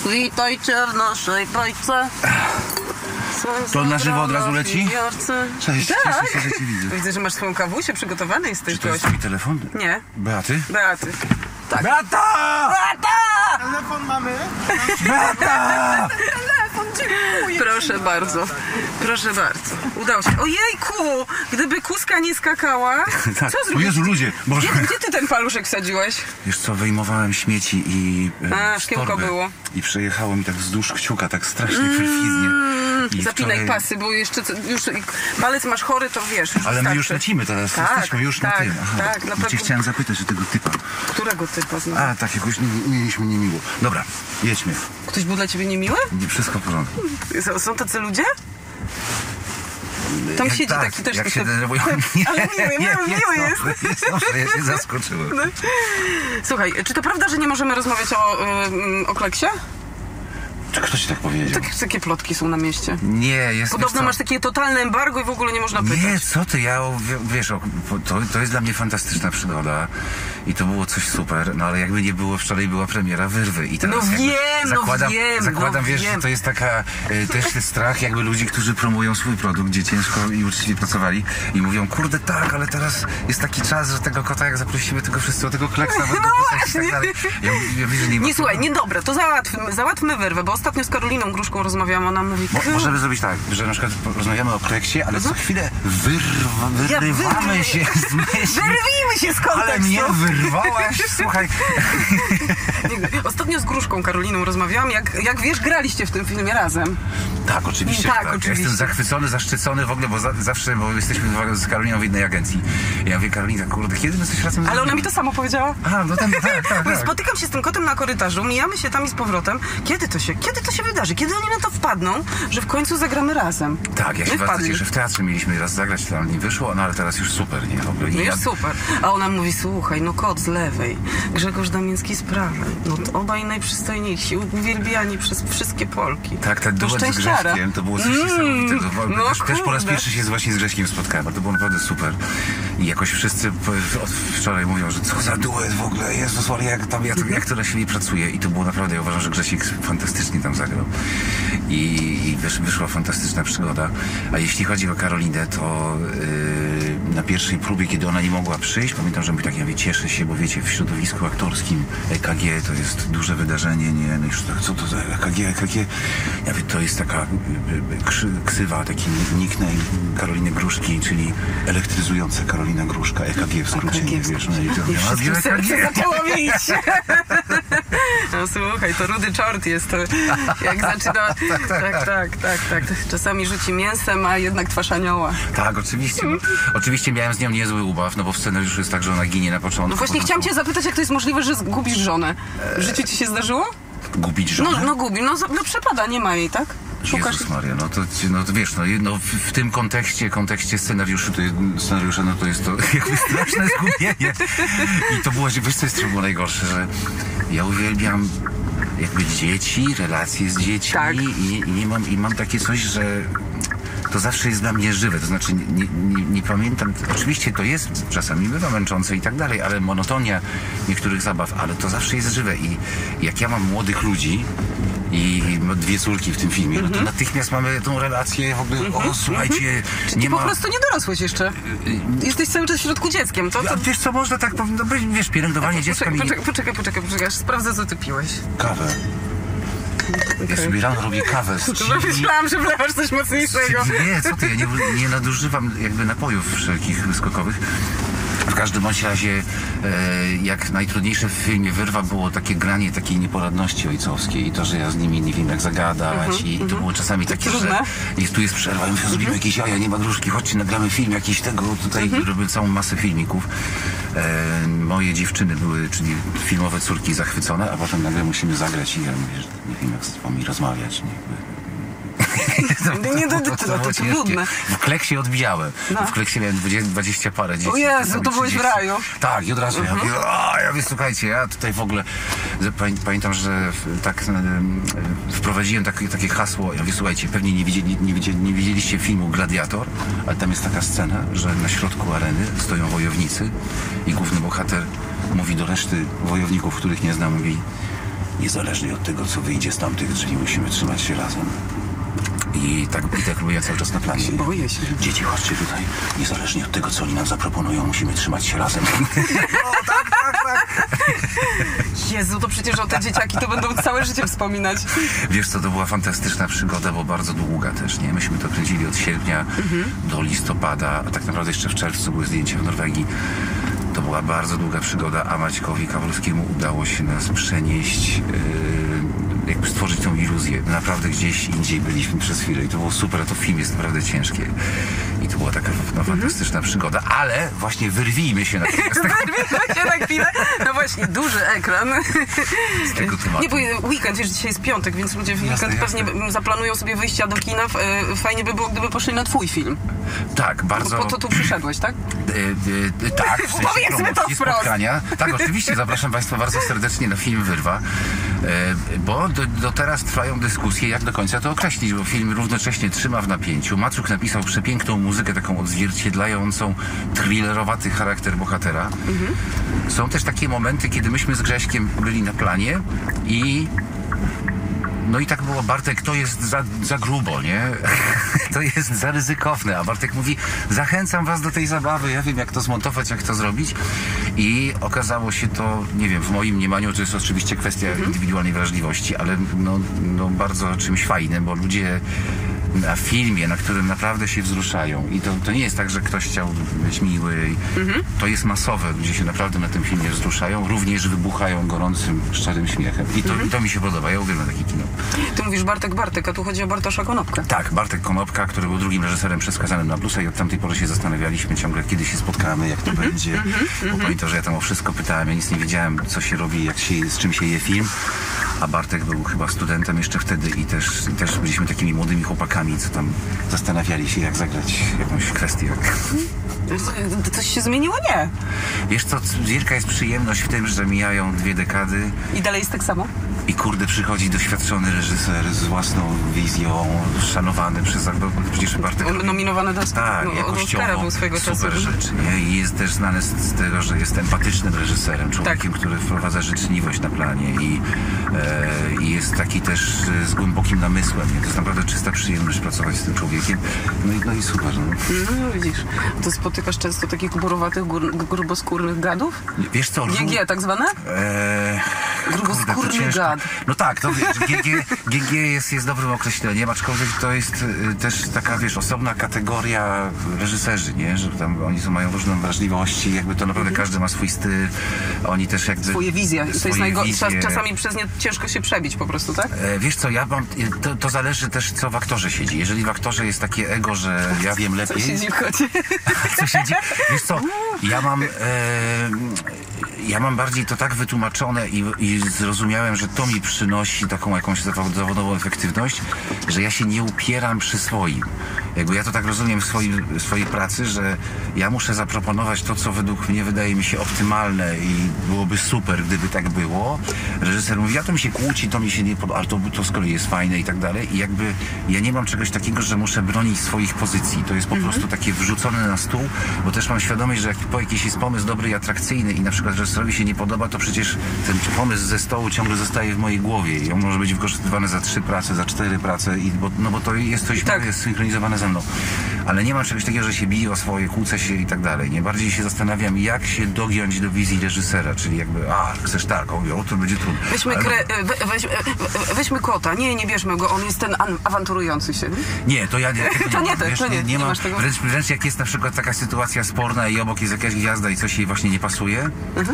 Witajcie w naszej bajce. To na żywo od razu leci? Cześć, tak. cieszę się, że cię widzę. Widzę, że masz swoją kawusię, przygotowany jesteś. Czy to jest twój telefon? Nie. Beaty? Beaty. Tak. Beata! Beata! Telefon mamy? Beata! Telefon, dziękuję. Proszę bardzo. Proszę bardzo. Udało się. Ojejku! Gdyby kuska nie skakała... Tak. Co O zrobisz? Jezu, ludzie! Boże. Gdzie ty ten paluszek wsadziłeś? Wiesz co, wyjmowałem śmieci i szkiełko torby. było. I przejechało mi tak wzdłuż kciuka, tak strasznie perfidnie. I Zapinaj wczoraj... pasy, bo jeszcze już palec masz chory, to wiesz. Już Ale my wystarczy. już lecimy teraz, Tak, jesteśmy już na tak, tym. Aha. tak, na Bo cię pewno. chciałem zapytać o tego typa. Którego typa znowu? A, tak, jakoś mieliśmy niemiło. Dobra, jedźmy. Ktoś był dla ciebie niemiły? Nie, wszystko w porządku. Są tacy ludzie? Tam siedzi tak, taki też... jak się denerwują. Nie, Ale miły jest. Dobrze, ja się zaskoczyłem. Słuchaj, czy to prawda, że nie możemy rozmawiać o Kleksie? Czy ktoś ci tak powiedział? Takie plotki są na mieście. Nie, jest... Podobno masz takie totalne embargo i w ogóle nie można pytać. Nie, co ty, wiesz, to jest dla mnie fantastyczna przygoda i to było coś super, no ale jakby nie było, wczoraj była premiera Wyrwy i teraz No zakładam, wiesz, wiem. że to jest taka, też ten strach jakby ludzi, którzy promują swój produkt, gdzie ciężko i uczciwie pracowali i mówią, kurde tak, ale teraz jest taki czas, że tego kota, jak zaprosimy tego wszyscy o tego Kleksa, będą pytać i tak dalej. Ja mówię, że nie ma. Nie, słuchaj, niedobre, to załatwmy Wyrwę, bo ostatnio z Karoliną Gruszką rozmawiałam, ona mówi... Możemy zrobić tak, że na przykład rozmawiamy o Kleksie, ale co chwilę wyrywamy się z myśli. Wyrwijmy się z kontekstu! Ale mnie wyrwałaś, słuchaj. Ostatnio z Gruszką Karoliną rozmawiałam, jak wiesz, graliście w tym filmie razem. Tak, oczywiście. Tak, tak. oczywiście. Ja jestem zachwycony, zaszczycony w ogóle, bo zawsze, bo jesteśmy z Karoliną w jednej agencji. Ja mówię, Karolina, kurde, kiedy my coś razem Ale ona mi to samo powiedziała. A, no tak. Spotykam się z tym kotem na korytarzu, mijamy się tam i z powrotem. Kiedy to się wydarzy? Kiedy oni na to wpadną, że w końcu zagramy razem? Tak, ja się bardzo cieszę, że w teatrze mieliśmy raz zagrać, to nam nie wyszło, no ale teraz już super, nie? W ogóle No już super. A ona mówi, słuchaj, no kot z lewej, Grzegorz Damiński z prawej. No to obaj najprzystojniejsi, uwielbiani przez wszystkie Polki. Tak, ten duet z szczęściara. Grześkiem, to było coś niesamowitego. No Też po raz kurde. pierwszy się właśnie z Grześkiem spotkałem, ale to było naprawdę super. I jakoś wszyscy od wczoraj mówią, że co za duet w ogóle, Jezus Maria, jak to na siebie pracuje. I to było naprawdę, ja uważam, że Grzesiek fantastycznie tam zagrał. I wyszła fantastyczna przygoda. A jeśli chodzi o Karolinę, to na pierwszej próbie, kiedy ona nie mogła przyjść, pamiętam, że mówi tak, ja mówię, cieszę się, bo wiecie, w środowisku aktorskim EKG to jest duże wydarzenie, nie? No już tak, co to za EKG? Ja mówię, to jest taka ksywa, taki nickname Karoliny Gruszki, czyli elektryzująca Karolina Gruszka, EKG w skrócie, nie wiesz, no i to I wszystkim EKG. serce zaczęło bić. No słuchaj, to rudy czort jest, to jak zaczyna... Tak. Czasami rzuci mięsem, a jednak twarz anioła. Tak, oczywiście. Oczywiście miałem z nią niezły ubaw, no bo w scenariuszu jest tak, że ona ginie na początku. No właśnie chciałam cię zapytać, jak to jest możliwe, że gubisz żonę. W życiu ci się zdarzyło? Gubić żonę? No gubi, no przepada, nie ma jej, tak? Szukasz... Jezus Maria, no to wiesz, no w tym kontekście scenariusza, no to jest to jakby straszne zgubienie. I to było, wiesz co jest było najgorsze, że ja uwielbiam jakby dzieci, relacje z dziećmi tak. i mam takie coś, że to zawsze jest dla mnie żywe, to znaczy nie pamiętam, oczywiście to jest, czasami bywa męczące i tak dalej, ale monotonia niektórych zabaw, ale to zawsze jest żywe i jak ja mam młodych ludzi i dwie córki w tym filmie, no to natychmiast mamy tą relację w ogóle, o słuchajcie, Czy ty po prostu nie dorosłeś jeszcze? Jesteś cały czas w środku dzieckiem, to... A wiesz co, można tak powinno być, wiesz, pielęgnowanie dziecka mi... Poczekaj, aż sprawdzę, co ty piłeś. Kawę. Ja sobie rano robię kawę z chili. Myślałam, że wlewasz coś mocniejszego. Nie, co ty, ja nie nadużywam jakby napojów wszelkich wyskokowych. W każdym bądź razie, jak najtrudniejsze w filmie Wyrwa było takie granie takiej nieporadności ojcowskiej i to, że ja z nimi nie wiem jak zagadać i to było czasami takie, że tu jest przerwa, ja mówię, zrobimy jakieś jaja, nie ma Gruszki, chodźcie, nagramy film jakiś tego, tutaj robię całą masę filmików. Moje dziewczyny były, czyli filmowe córki zachwycone, a potem nagle musimy zagrać i ja mówię, że nie wiem jak z wami rozmawiać, nie? To trudne. W Kleksie odbijałem. W Kleksie miałem 20 parę dzieci. O Jezu, to byłeś w raju. Tak, i od razu ja mówię, słuchajcie, ja tutaj w ogóle pamiętam, że tak wprowadziłem takie hasło, ja mówię, słuchajcie, pewnie nie widzieliście filmu Gladiator, ale tam jest taka scena, że na środku areny stoją wojownicy i główny bohater mówi do reszty wojowników, których nie zna, mówi: niezależnie od tego, co wyjdzie z tamtych drzwi, musimy trzymać się razem. I tak mówię cały czas na planie. Boję się. Dzieci, chodźcie tutaj. Niezależnie od tego, co oni nam zaproponują, musimy trzymać się razem. No, tak. Jezu, to przecież o te dzieciaki to będą całe życie wspominać. Wiesz co, to była fantastyczna przygoda, bo bardzo długa też, nie? Myśmy to kręcili od sierpnia do listopada, a tak naprawdę jeszcze w czerwcu były zdjęcia w Norwegii. To była bardzo długa przygoda, a Maćkowi Kawalskiemu udało się nas przenieść, jakby stworzyć tą iluzję. Naprawdę gdzieś indziej byliśmy przez chwilę i to było super, a to film jest naprawdę ciężkie. I to była taka fantastyczna przygoda, ale właśnie wyrwijmy się na chwilę z tego. Wyrwijmy się na chwilę. No właśnie, duży ekran. Z tego tematu. Nie, bo weekend, wiesz, dzisiaj jest piątek, więc ludzie w weekend pewnie zaplanują sobie wyjścia do kina. Fajnie by było, gdyby poszli na twój film. Tak, bardzo... Po to tu przyszedłeś, tak? Tak, w sensie Powiedzmy to wprost. spotkania. Tak, oczywiście, zapraszam Państwa bardzo serdecznie na film Wyrwa, bo do teraz trwają dyskusje, jak do końca to określić, bo film równocześnie trzyma w napięciu. Macuk napisał przepiękną muzykę, taką odzwierciedlającą thrillerowaty charakter bohatera. Są też takie momenty, kiedy myśmy z Grześkiem byli na planie i... No i tak było, Bartek, to jest za grubo, nie? To jest za ryzykowne, a Bartek mówi, zachęcam was do tej zabawy, ja wiem jak to zmontować, jak to zrobić i okazało się to, nie wiem, w moim mniemaniu to jest oczywiście kwestia indywidualnej wrażliwości, ale no bardzo czymś fajnym, bo ludzie na filmie, na którym naprawdę się wzruszają i to nie jest tak, że ktoś chciał być miły, to jest masowe, ludzie się naprawdę na tym filmie wzruszają, również wybuchają gorącym, szczerym śmiechem i to mi się podoba, ja uwielbiam takie kino. Ty mówisz Bartek, a tu chodzi o Bartosza Konopkę. Tak, Bartek Konopka, który był drugim reżyserem przeskazanym na Plusa i od tamtej pory się zastanawialiśmy ciągle, kiedy się spotkamy, jak to będzie. Bo pamiętam, że ja tam o wszystko pytałem, ja nic nie wiedziałem, co się robi, z czym się je film. A Bartek był chyba studentem jeszcze wtedy i też byliśmy takimi młodymi chłopakami, co tam zastanawiali się, jak zagrać jakąś kwestię. Coś się zmieniło? Nie. Wiesz co, wielka jest przyjemność w tym, że mijają 2 dekady. I dalej jest tak samo? I kurde, przychodzi doświadczony reżyser z własną wizją, szanowany przez... Przecież Bartek... Nominowany do Oscara był swojego czasu. Super rzecz, nie? I jest też znany z tego, że jest empatycznym reżyserem, człowiekiem, który wprowadza życzliwość na planie i jest taki też z głębokim namysłem. Nie? To jest naprawdę czysta przyjemność pracować z tym człowiekiem. No i super. No widzisz, to spotykasz często takich gburowatych, gruboskórnych gadów? Wiesz co? GG tak zwane? Gruboskórny gad. No tak, to wiesz, GG jest dobrym określeniem, aczkolwiek to jest też taka, wiesz, osobna kategoria reżyserzy, nie? Że tam oni mają różne wrażliwości, jakby to naprawdę każdy ma swój styl, oni też jakby... Swoje wizje. To jest wizje. Czasami przez nie ciężko się przebić po prostu, tak? Wiesz co, to zależy też, co w aktorze siedzi. Jeżeli w aktorze jest takie ego, że ja wiem lepiej... Co siedzi w kocie? Co siedzi? Wiesz co, ja mam bardziej to tak wytłumaczone i zrozumiałem, że to mi przynosi taką jakąś zawodową efektywność, że ja się nie upieram przy swoim. Jakby ja to tak rozumiem w swojej pracy, że ja muszę zaproponować to, co według mnie wydaje mi się optymalne i byłoby super, gdyby tak było. Reżyser mówi, to mi się kłóci, to mi się nie podoba, ale to z kolei jest fajne i tak dalej. I jakby ja nie mam czegoś takiego, że muszę bronić swoich pozycji. To jest po prostu takie wrzucone na stół, bo też mam świadomość, że jak jakiś jest pomysł dobry i atrakcyjny i na przykład reżyserowi się nie podoba, to przecież ten pomysł ze stołu ciągle zostaje w mojej głowie i on może być wykorzystywany za 3 prace, za 4 prace, bo to jest coś jest synchronizowane ze mną. Ale nie mam czegoś takiego, że się bije o swoje, kłócę się i tak dalej. Nie bardziej się zastanawiam, jak się dogiąć do wizji reżysera, czyli jakby, chcesz tak, to będzie trudno. Weźmy kota, nie bierzmy go, on jest ten awanturujący się. Nie, to ja nie mam. Masz tego? Wręcz jak jest na przykład taka sytuacja sporna i obok jest jakaś gwiazda i coś jej właśnie nie pasuje,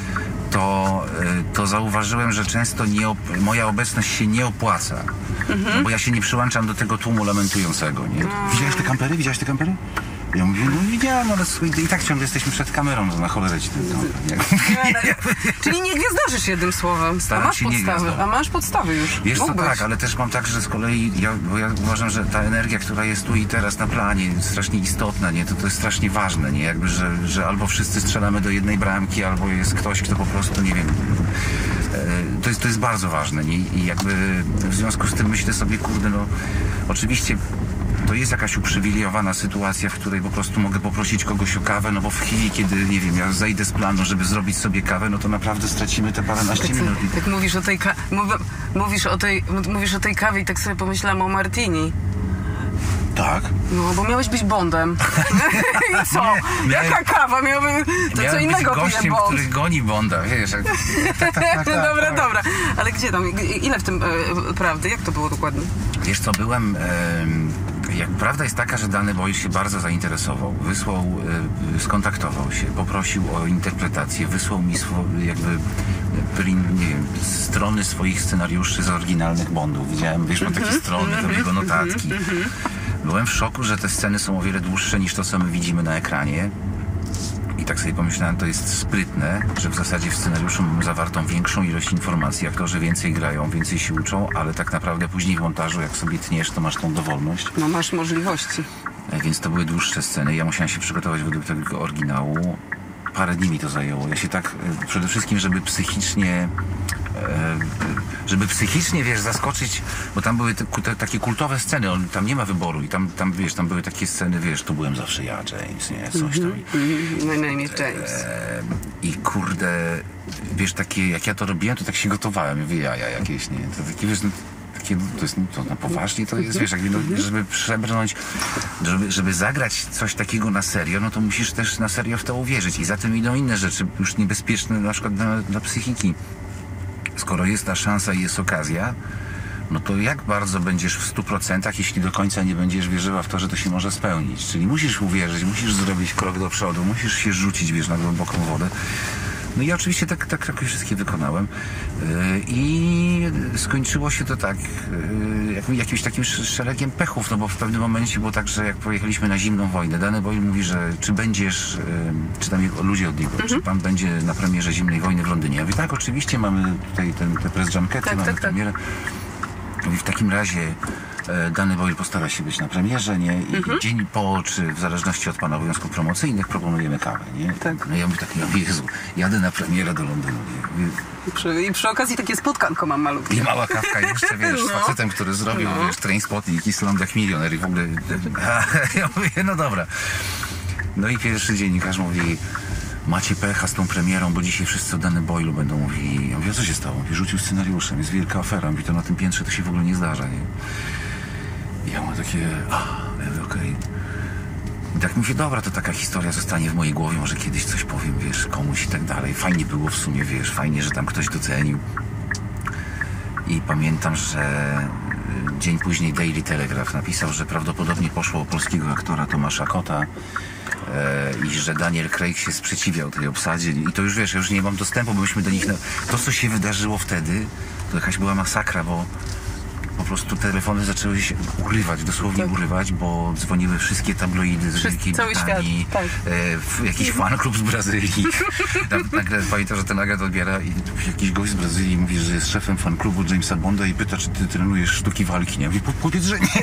to zauważyłem, że często moja obecność się nie opłaca. No bo ja się nie przyłączam do tego tłumu lamentującego, nie? Widziałeś te kampery? Ja mówię, widziałem, ale i tak ciągle jesteśmy przed kamerą, na cholerę ci ten Czyli nie gwiazdarzysz jednym słowem. A masz podstawy już. Wiesz co, tak, ale też mam tak, że z kolei, bo ja uważam, że ta energia, która jest tu i teraz na planie, jest strasznie istotna, nie? To jest strasznie ważne, nie? Jakby, że albo wszyscy strzelamy do jednej bramki, albo jest ktoś, kto po prostu, nie wiem, to jest bardzo ważne, nie? I jakby w związku z tym myślę sobie, oczywiście to jest jakaś uprzywilejowana sytuacja, w której po prostu mogę poprosić kogoś o kawę, no bo w chwili, kiedy, nie wiem, ja zejdę z planu, żeby zrobić sobie kawę, no to naprawdę stracimy te paręnaście minut. Tak mówisz o tej kawie i tak sobie pomyślałam o martini. Tak. No, bo miałeś być Bondem. I co? Jaka kawa? To co innego być pije gościem, Bond. który goni Bonda, wiesz. Tak. Dobra. Ale gdzie tam? Ile w tym prawdy? Jak to było dokładnie? Wiesz co, byłem... Jak prawda jest taka, że dany Boyle się bardzo zainteresował, wysłał, skontaktował się, poprosił o interpretację, wysłał mi jakby strony swoich scenariuszy z oryginalnych Bondów. Widziałem, wiesz, mam takie strony, to jego notatki. Byłem w szoku, że te sceny są o wiele dłuższe niż to, co my widzimy na ekranie. I tak sobie pomyślałem, to jest sprytne, że w zasadzie w scenariuszu mamy zawartą większą ilość informacji, aktorzy więcej grają, więcej się uczą, ale tak naprawdę później w montażu, jak sobie tniesz, to masz tą dowolność. No masz możliwości. Więc to były dłuższe sceny. Ja musiałem się przygotować według tego oryginału. Parę dni mi to zajęło. Ja się tak, przede wszystkim, żeby psychicznie, wiesz, zaskoczyć, bo tam były takie kultowe sceny, tam nie ma wyboru i tam, wiesz, tam były takie sceny, wiesz, tu byłem zawsze ja, James, nie, coś tam. My name is James. I kurde, wiesz, takie, jak ja to robiłem, to tak się gotowałem, mówię, jaja jakieś, nie, to takie, wiesz, to jest na poważnie, to jest, wiesz, jakby, no, żeby przebrnąć, żeby zagrać coś takiego na serio, no to musisz też na serio w to uwierzyć i za tym idą inne rzeczy, już niebezpieczne na przykład dla psychiki. Skoro jest ta szansa i jest okazja, no to jak bardzo będziesz w 100%, jeśli do końca nie będziesz wierzyła w to, że to się może spełnić. Czyli musisz uwierzyć, musisz zrobić krok do przodu, musisz się rzucić, wiesz, na głęboką wodę. No i oczywiście tak kroki wszystkie wykonałem. I skończyło się to tak, jakimś takim szeregiem pechów, no bo w pewnym momencie było tak, że jak pojechaliśmy na zimną wojnę, dany Boyle mówi, że czy będziesz, czy tam ludzie od niego, czy pan będzie na premierze Zimnej Wojny w Londynie. Ja mówię, tak, oczywiście, mamy tutaj te press junkety, mamy premierę. Mówi, w takim razie dany Boyle postara się być na premierze, nie? I dzień po, czy w zależności od pana obowiązków promocyjnych proponujemy kawę, nie? Tak. No ja mówię tak, Jezu, jadę na premierę do Londynu, nie? I przy okazji takie spotkanko mam malutkie. I mała kawka jeszcze, wiesz, z facetem, który zrobił, wiesz, Trainspotting i Slumdog Millionaire i w ogóle... Ja mówię, no dobra. No i pierwszy dziennikarz mówi, macie pecha z tą premierą, bo dzisiaj wszyscy o Dany Boylu będą mówili. Ja mówię, co się stało? Mówi, rzucił scenariuszem, jest wielka afera. Mówi, to na tym piętrze to się w ogóle nie zdarza, nie? I ja mam takie, okej. I tak mówię, dobra, to taka historia zostanie w mojej głowie, może kiedyś coś powiem, wiesz, komuś i tak dalej. Fajnie było w sumie, wiesz, fajnie, że tam ktoś docenił. I pamiętam, że dzień później Daily Telegraph napisał, że prawdopodobnie poszło o polskiego aktora Tomasza Kota i że Daniel Craig się sprzeciwiał tej obsadzie. I to już, wiesz, ja już nie mam dostępu, bo myśmy do nich... To, co się wydarzyło wtedy, to jakaś była masakra, bo po prostu telefony zaczęły się urywać, dosłownie urywać, bo dzwoniły wszystkie tabloidy z Wielkiej Brytanii, tak. Jakiś fanklub z Brazylii. Nagle pamiętam, że ten agent odbiera i jakiś gość z Brazylii mówi, że jest szefem fanklubu Jamesa Bonda i pyta, czy ty trenujesz sztuki walki, nie? Mówi, powiedz, że nie.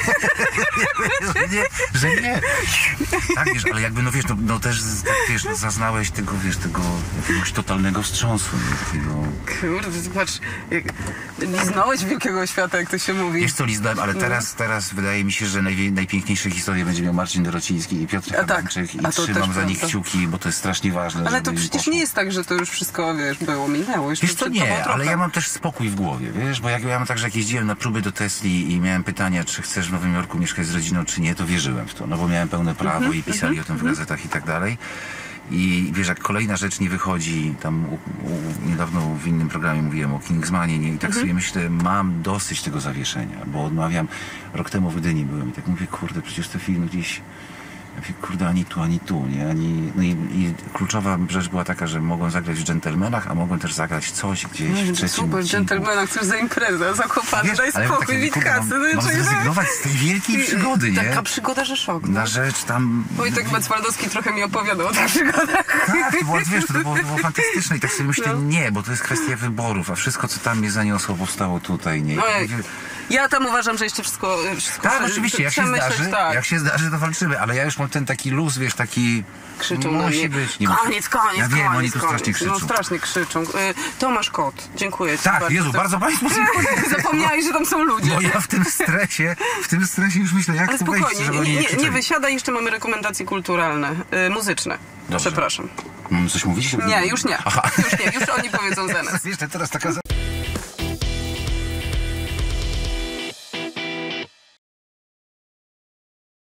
że nie. Tak, wiesz, ale jakby, no wiesz, no też, tak, wiesz, no, zaznałeś tego, wiesz, tego jakiegoś totalnego wstrząsu, nie? Takiego... Kurde, zobacz, jak liznąłeś wielkiego świata, jak to się mówi. Wiesz co, liznąłem, ale teraz wydaje mi się, że najpiękniejsze historie będzie miał Marcin Dorociński i Piotr Habańczyk i trzymam za nich kciuki, bo to jest strasznie ważne. Ale to przecież nie jest tak, że to już wszystko, wiesz, minęło. Wiesz co, nie, ale ja mam też spokój w głowie, wiesz, bo jak ja mam tak, że jak jeździłem na próby do Tesli i miałem pytania, czy chcesz w Nowym Jorku mieszkać z rodziną, czy nie, to wierzyłem w to, no bo miałem pełne prawo i pisali o tym w gazetach i tak dalej. I wiesz, jak kolejna rzecz nie wychodzi, tam niedawno w innym programie mówiłem o Kingsmanie, nie? I tak sobie myślę, mam dosyć tego zawieszenia, bo odmawiam, rok temu w Gdyni byłem i tak mówię, kurde, przecież te filmy gdzieś, ja mówię, kurde, ani tu, nie? No i kluczowa rzecz była taka, że mogłem zagrać w Dżentelmenach, a mogłem też zagrać coś gdzieś w trzecim super, w Dżentelmenach, cóż za impreza, zakopany, daj spokój, widz kasy. Mam zrezygnować z tej wielkiej przygody, nie? Taka przygoda, że szok. Na rzecz tam... Wojtek Macwaldowski trochę mi opowiadał o tych przygodach. Tak, to było, wiesz, to było fantastyczne i tak sobie myślę, nie, bo to jest kwestia wyborów, a wszystko, co tam mnie zaniosło, powstało tutaj, nie? Ja tam uważam, że jeszcze wszystko tak, oczywiście, jak się zdarzy, to walczymy, ale ja już ten taki luz, wiesz, taki... Krzyczą na musi mnie. być. Nie Koniec, koniec, Ja wiem, koniec, oni tu koniec. strasznie krzyczą. No strasznie krzyczą. Tomasz Kot, dziękuję ci Tak, bardzo. Jezu, bardzo Państwu dziękuję. Zapomniałeś, że tam są ludzie. Bo ja w tym stresie już myślę, jak Ale tu wejść, spokojnie, żeby oni nie nie krzyczeli. wysiadaj, jeszcze mamy rekomendacje kulturalne, muzyczne. Dobrze. Przepraszam. Coś mówić? Nie, już nie. Już nie, już oni powiedzą za nas. Jeszcze teraz taka